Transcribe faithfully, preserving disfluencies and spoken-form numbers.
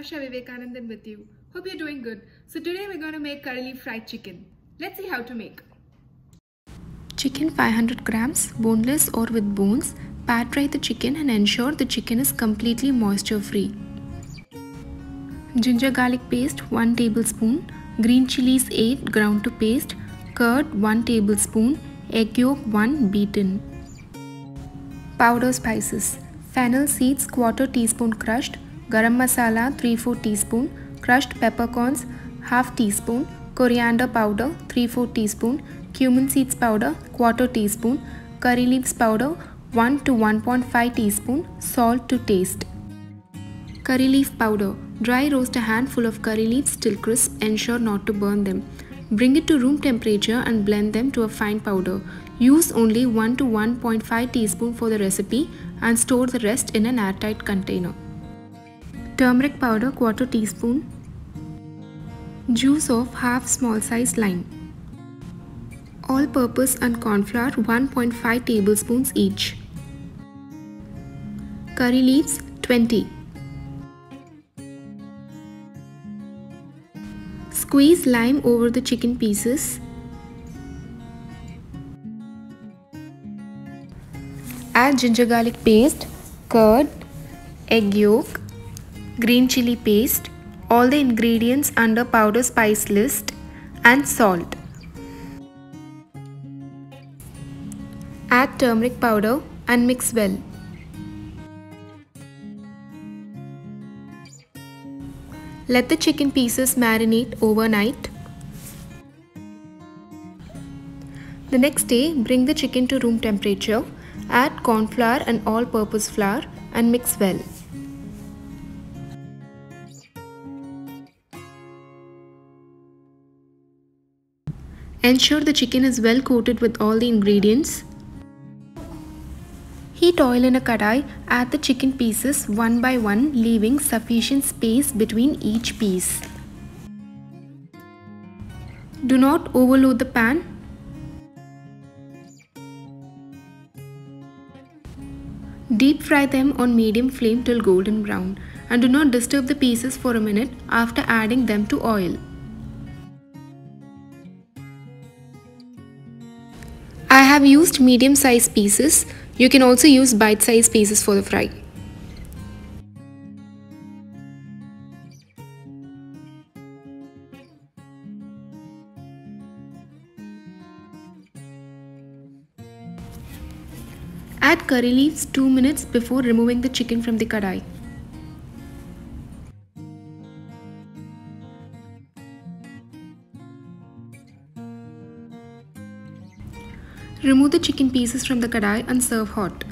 Asha Vivekanandan with you. Hope you're doing good. So today we're going to make curry leaf fried chicken. Let's see how to make. Chicken five hundred grams, boneless or with bones. Pat dry the chicken and ensure the chicken is completely moisture free. Ginger garlic paste one tablespoon. Green chilies eight ground to paste. Curd one tablespoon. Egg yolk one beaten. Powder spices. Fennel seeds quarter teaspoon crushed. Garam masala three to four teaspoon. Crushed peppercorns half teaspoon. Coriander powder three to four teaspoon. Cumin seeds powder quarter teaspoon. Curry leaves powder one to one point five teaspoon. Salt to taste. Curry leaf powder. Dry roast a handful of curry leaves till crisp. Ensure not to burn them. Bring it to room temperature and blend them to a fine powder. Use only one to one point five teaspoon for the recipe and store the rest in an airtight container. Turmeric powder quarter teaspoon. Juice of half small size lime. All-purpose and corn flour one point five tablespoons each. Curry leaves twenty. Squeeze lime over the chicken pieces. Add ginger garlic paste, curd, egg yolk, green chili paste, all the ingredients under powder spice list, and salt. Add turmeric powder and mix well. Let the chicken pieces marinate overnight. The next day, bring the chicken to room temperature. Add corn flour and all-purpose flour and mix well. Ensure the chicken is well coated with all the ingredients. Heat oil in a kadai, add the chicken pieces one by one, leaving sufficient space between each piece. Do not overload the pan. Deep fry them on medium flame till golden brown and do not disturb the pieces for a minute after adding them to oil. I have used medium sized pieces. You can also use bite-sized pieces for the fry. Add curry leaves two minutes before removing the chicken from the kadai. Remove the chicken pieces from the kadai and serve hot.